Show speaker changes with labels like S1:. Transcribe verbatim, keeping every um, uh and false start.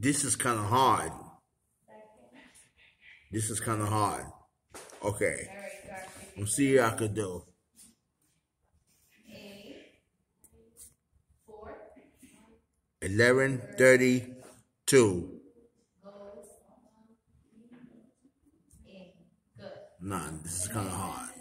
S1: This is kind of hard. This is kind of hard. Okay. Let's see what I could do. eleven thirty-two. Nah, this is kind of hard.